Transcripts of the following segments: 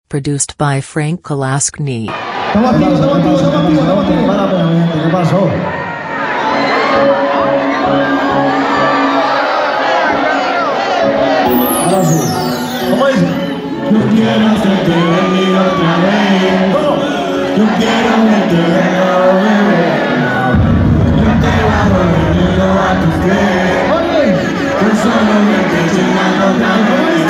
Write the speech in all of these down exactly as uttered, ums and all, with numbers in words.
Produced by Frank Kolaskny. Estamos activos, estamos activos, estamos activos, estamos activos. Párame, gente, ¿qué pasó? Ahora sí. ¿Cómo dice? Yo quiero hacerte venir otra vez. ¿Cómo? Yo quiero verte de nuevo, bebé. Yo te bajo venido a tus pies. Oye. Yo solo verte llenando otra vez.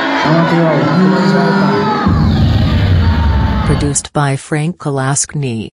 Produced by Frank Kolaskny.